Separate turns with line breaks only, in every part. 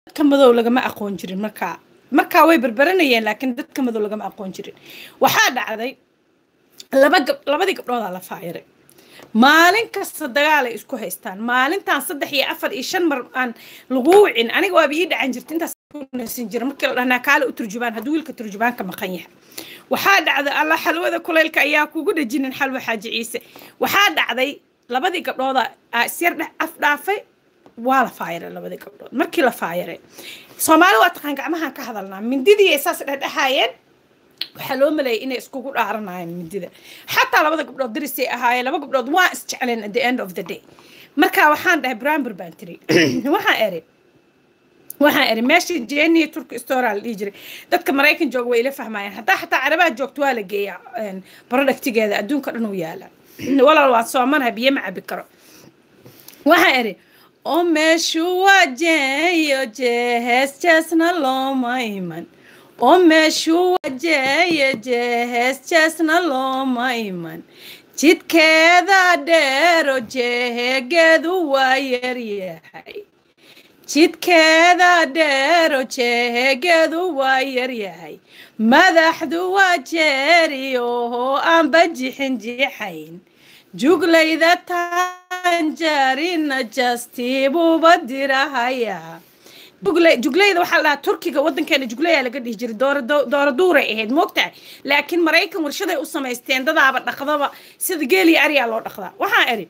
dadka madow lagama aqoon jirin markaa way barbaranayeen laakiin dadka madow lagama aqoon jirin waxaa dhacday labadii gabdhood la faayiray maalin kasta dagaal ay isku haystaan maalintan 3 iyo 4 iyo 5 mar aan lagu wicin aniga waa bii dhacan jirtay intaas نسين جرا مركل أنا كاله أترجمان هدول كترجمان كمقنيه وحاد عذا الله حلوة ذا كل الكياك وجود الجنين حلوة حاجة عيسى وحاد عذا لبدي قبل هذا سير أفضافي ولا فاير لبدي قبل مركل فاير سومالي واتقان كعمها كهذا من دي أساس الحياة وحلو ملاي إني اسكوكو أعرنا من دي حتى لبدي قبل درسي هاي لبدي قبل ما استعلن at the end of the day مركا وحان ده بران بربانتري وحان أري waxaan eri meeshii jeeni turk storal dhijri dadka Mareykan joog way ila fahmayaan hatta carabaha joogto waa la geeyaa productigeeda adduunka dhan u yaala walaal waa Soomaaliya biyo ma cabi karo waxaan eri oo meeshu waa jeeyo jees jeesna looma iman oo meeshu waa jeeyo jees jeesna looma iman jidkeeda dheero jeegeedu waa yaryahay jidkeeda dheero jeegeedu waa yaryahay madaxdu waa jeeriyo aan bajixin jixayn juglayda tanjarina jastiibuba dirahaya juglayda waxaa la turkiga wadankeena juglaya laga dhihi jiray dooro duuray ahayd moogtahay laakiin Mareykan warshaday u sameysteen dadaaba dhaqdaba sida geeli ariya loo dhaqdaa waxaan eri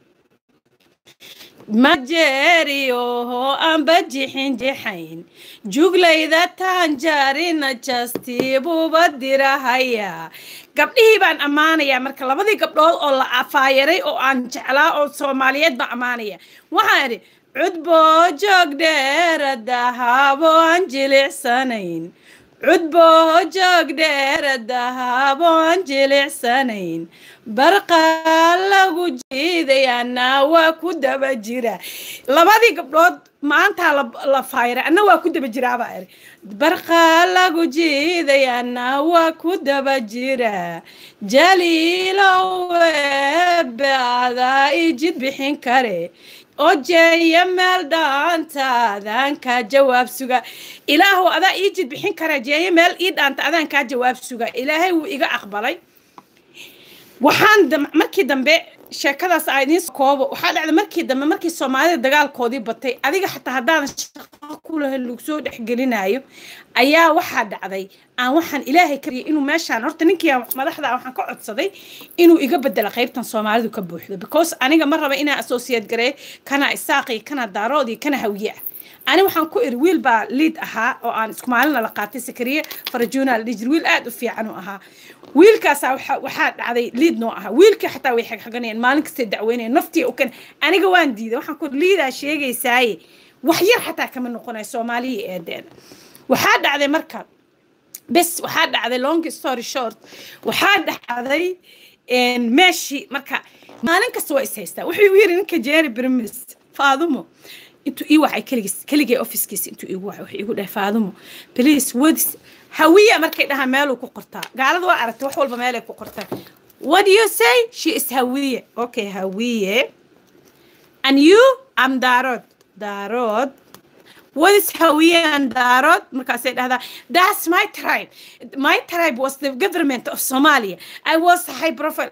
مجريو أم بجحين جحين جوجليدا تانجارينا جاستيبو بديرا هيا قبليه بان أمانية مركا لبدي قبلو أو عفايري أو أنجعلا أو صوماليات بأمانية وحاري عدبو جوج دير الدهابو أنجلع سنين عدبو جوج دير الدهابو أنجلع سنين برقا لغو جيديانا واكو دابا جيرا لبادي قبلود ما انتا لفايرة انا واكو دابا جيرا بائر برقا لغو جيديانا واكو دابا جيرا جليلو بعدا يجد بحين كاري أوجي مال دانتا ذانكا جواب سوغا إلهو أذا يجد بحين كاري جي مال إيد أنت ذانكا جواب سوغا إلهي وإيغا أقبالي waxaan markii dambe sheekadaas aydin koobo waxa dhacday markii dambe markii Soomaalida dagaalkoodii batay adiga xataa hadaan shaqo ku lahayn lagu soo dhaxgelinayo ayaa waxa dhacday aan waxaan Ilaahay kariyo inuu meeshaan horta ninkii madaxda waxaan ka codsaday inuu iga bedelo qaybtan Soomaalidu ka buuxdo because aniga ma raba inaan associate gareey kana isaaqi kana daaroodi kana hawiye أنا وحن كوير ويل با ليد أها أو أنا سكمالنا لقاتي سكرية فرجونا ليجر ويل قاد وفي عنو أها ويل كاسا وحاد عادي ليد نوعها ويل كحتى ويحق حقني مالك استدعويني نفتي وكان أنا جوان دي وحن كود ليد أشياء يساي وحير حتى كمان نقول الصومالي إدين وحاد عادي مركب بس وحاد عادي long story short وحاد عادي إن ماشي مركب مالك سوى سيستا وحيوير إنك جاري برمس فاضمه انتو وحي كليجي اوفيس كيس انتو وحي يقول فاضمو بليز ودس هويه markay dhaha meel ku qortaa gaaladu waa aragtay wax walba meel ay ku qortaa what do you say she is hawiye okay hawiye and you am darod what is hawiye and darod markaas ay dhahdaa that's my tribe was the government of Somalia I was high profile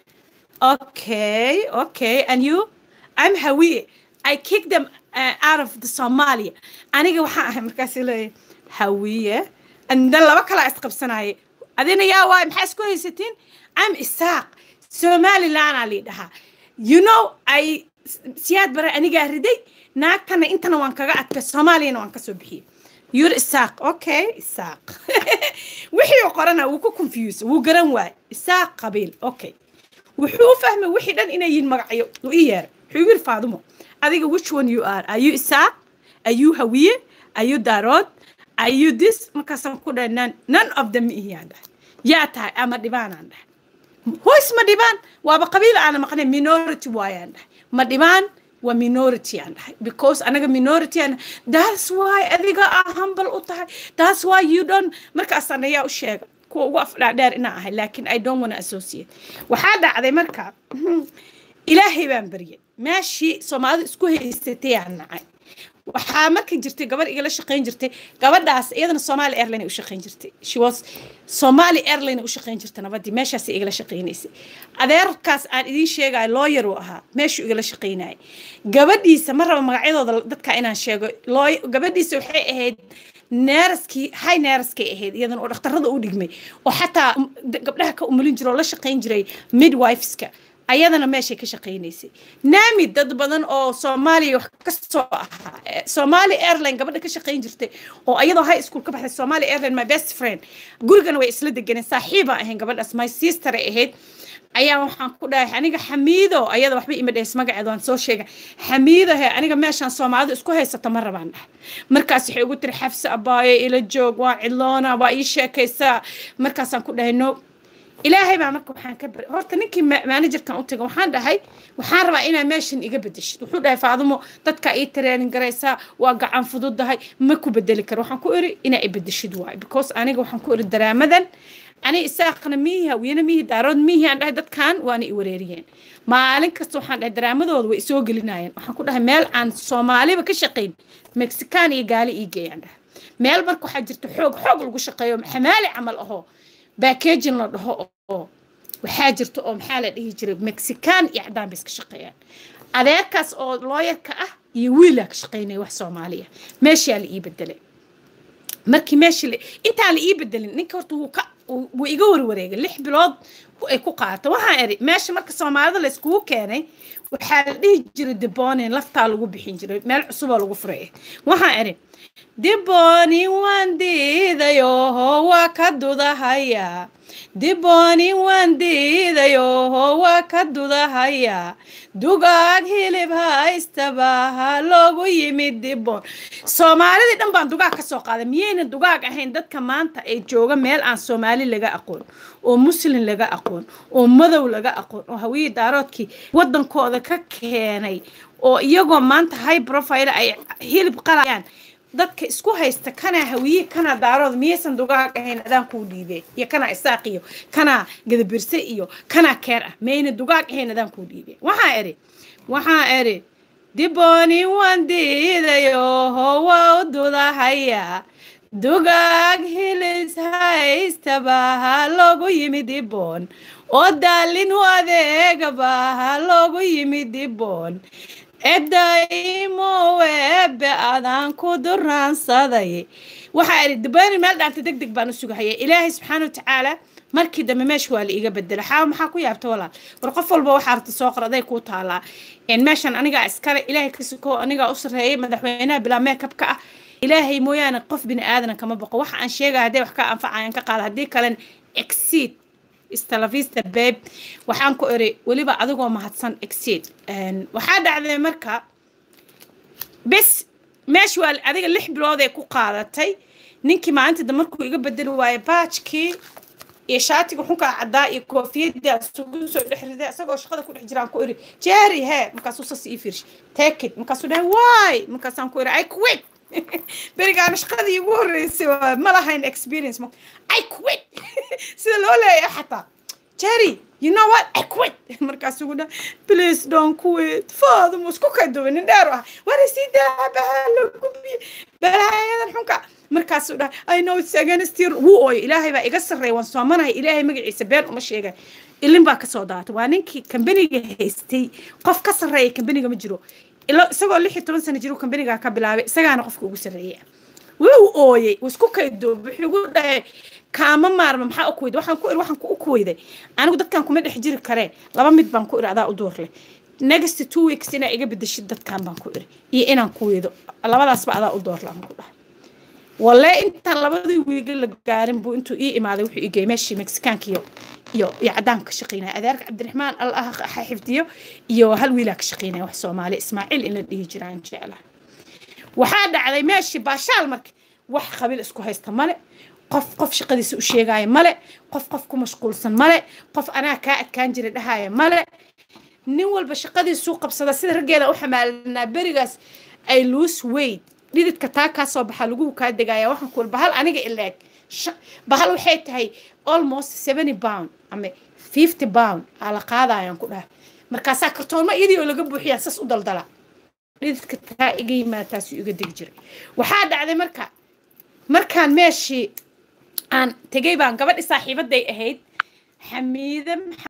okay and you I'm hawiye I kicked them out of the Somalia. أنا جوا مركزي له هوية. and then لما كلا استقبسناي. أدينا يا واي محس كويستين. I'm إساق. Somali لنا ليدها. You know I سياد برا أنا جاردي. ناكتنا أنت نوان كقعد كسومالي نوان كسبحي. You're إساق. Okay إساق. وحي قرنا وكو confused. وقرن واي. إساق قبيل. Okay. وحو فهم وحي لن إنا ينمرعيو. وإيار. حيوير فاضمو. I think which one you are you Isa? Are you Hawiye? Are you Darod? Are you this? Makasam kuda none of them here. Ya ta ama diban anda. Who is Madiban? Wa baqabila ana maqane minority wa anda. Madiban wa minority anda. Because anaga minority and that's why adiga humble u tahay. That's why you don't markas ana ya u sheeg. Ku waf dheer ina ahay laakin I don't want to associate. Waxa dhacday marka Ilaahay baan bariyay ماشي Soomaalidu isku haysatay aan nacay waxaa markii jirtay gabar igala shaqayn jirtay gabadhaas iyadana Somali Airlines u shaqayn jirtay she was Somali Airlines u shaqayn jirtay nabadii meeshaas igala shaqaynaysay adeerkaas aan idin sheegay lawyer uu ahaa meeshuu igala shaqaynay gabadhiisa ma rabo magacyadooda dadka inaan sheego gabadhiisa waxay ahayd neerskii hay neerskay ahayd iyadana oo dhakhtarada u dhigmay oo xataa gabdhaha ka umulin jiro la shaqayn jiray midwiveska ayadana meeshay ka shaqaynaysay naami dad badan oo Soomaaliya wax ka soo ahaa Somali Airlines gabadha ka shaqayn jirtay oo ayadoo high school ka baxday Somali Airlines my best friend gurigana way isla deganeen saaxiiba ahayn gabadhaas my sister ahayd ayaa waxaan ku dhahay aniga Xamiido ayada waxba ima dhays magaceeda aan soo sheegay Xamiido aniga meeshan Soomaalidu isku haysata ma rabaan markaas waxay ugu tiri Xafsa abaaye ila joog waa ciloona waa ii sheekaysaa markaas aan ku dhahay no ilaahay baa marka waxaan ka bar horta ninkii managerkan u tagay waxaan dhahay waxaan rabaa inaan meeshan iga bedeshid wuxuu dhahay Faadumo dadka ay training garaysaa waa gacan fududahay ma ku bedeli karo waxaan ku iri inaa i bedeshid waay because aniga waxaan ku iri daraamadan ani isaaqna miiha wiyana miihi daarood miihi aan dhahay dadkan waana i wareeriyeen maalin kasta waxaan dhahay daraamadooda way soo gelinayeen waxaan ku dhahay meel aan Soomaaliba ka shaqayn Mexican iyo gaali ii geeyaan dhahay meel marka waxa jirta xoog lagu shaqeeyo xamaali camal aho باكيجين لا دهو waxaa jirto oo maxaa la dhihi jiray Mexican iyo cadaan bis ka shaqeeyaan adeerkaas oo lawyer-ka ah iyo wiil ka shaqeynay wax Soomaaliya meesha la ii bedelay markii meesha inta la ii bedelin ninka horta uu iga warwareegay 6 bilood ay ku qaato waxaan eri meesha marka Soomaalida la isku keenay waxaa la dhihi jiray diboonin lafta lagu bixin jiray meel cusub oo lagu furay waxaan eri diboni wandidayo waa ka dudahaya diboni wandidayo waa ka dudahaya dugaag hilib haystaba loogu yimid dibon Soomaalida dhan baan dugaag ka soo qaaday miyayna dugaag ahayn dadka maanta ay jooga meel aan Soomaali laga aqoon oo muslim laga aqoon oo madow laga aqoon oo hawiye daaroodkii wadankooda ka keenay oo iyagoo maanta high profile ay hilib qalayaan dadka isku haysta kana hawiye kana daarood miyaysan dugaag ahayn adaan ku dhiibay iyo kana isaaqiyo kana gadabirse iyo kana keer ah meeyna dugaag ahayn adaan ku dhiibay waxaan eri diboni wandidayo waa dudahaya dugaag hilis haystaba loogu yimid dibon oo daalin u adeegaba loogu yimid dibon edaimo webe adaan ku duraansaday waxaa iri dibani meel dhaanta degdeg baan u sugahaya ilaahay subxaanahu wa tacaala markii dambe meesha waa la iga bedela maxaa ku yaabta walaal war qof walba waxa arta soo qoraday ku taala in meeshan aniga iskale ilaahay ka soo aniga u sareeyay madaxweynaha bila makeup ka ah ilaahay mooyaane qof bini aadan kama baqo waxa aan sheegay haday wax ka anfacayaan ka qaad hadii kale exceed istalavista babe waxaan ku iri waliba adigoo mahadsan exceed waxa dhacday marka bes meesha waa adiga 6 bilood ay ku qaadatay ninkii maalinta markuu iga bedeli waayay baajkii iyo shaatiga xunka cadaa iyo koofiyada suugu soo dhixriday asagoo shaqada ku dhex jiraan ku iri Jerry markaas uu sii fiirsh take it markaas uu dhahay why markaas aan ku iri I quit berigaan shaqadii ugu horeysay ma lahayn experience I quit sida loo leeyahay xataa Jerry you know what I quit markaas uu dhahay please don't quit father musku ka duwin dheer ah war si daabalo kubi balaayadan xunka markaas uu dhahay I know it's against your wuu ilaahay baa iga sareey waan soomanahay ilaahay magaciisa been uma sheegay ilin baa ka soo daatay waa ninkii company-ga haystay qof ka sareeyay company-ga ma jiro isagoo 16 sano jiro company-ga ka bilaabay isagaana qofka ugu sareeyay wuu ooyay isku kaydo wuxuu dhahay kaama maarma maxaa ku weyday waxaan ku weyday anigu dadkan kuma dhex jiri kare laba mid baan ku iraadaa u door leh next 2 weeks ina iga bedeshid dadkan baan ku iri iyo inaan ku weydo labadaas ba adaa u door laan ku dhahay walla inta labadii wiig la gaarin buu intuu ii imaaday wuxuu ii geeyay meeshii Mexicankiyo iyo cadaan ka shaqeynaa adeerka Cabdiraxmaan Allah xifdiyo iyo hal wiil ka shaqeynaa wax Soomaali Ismaaciil in la dhihi jiraan jeclaa waxa dhacday meeshii baashaal markii wax qabiil isku haysta male qof shaqadiisa u sheegay male qof ku mashquulsan male qof anaa ka adkaan jiray dhahaaya male nin walba shaqadiisu qabsada sida rageeda u xamaalnaa berigaas ay lose weight dhididka taa ka soo baxa lagu ka degaya waxaan ku bahal aniga ilaag bahal waxay tahay almost 70 pound ama 50 pound ala qaadayaan ku dhahay markaas kartoon ma iyadii oo laga buuxiyaa sas u daldala dhididka taa iga yimaataasuu iga degi jiray waxaa dhacday markaan meeshii aan tegay baan gabadhi saaxiibaday ahayd xamiide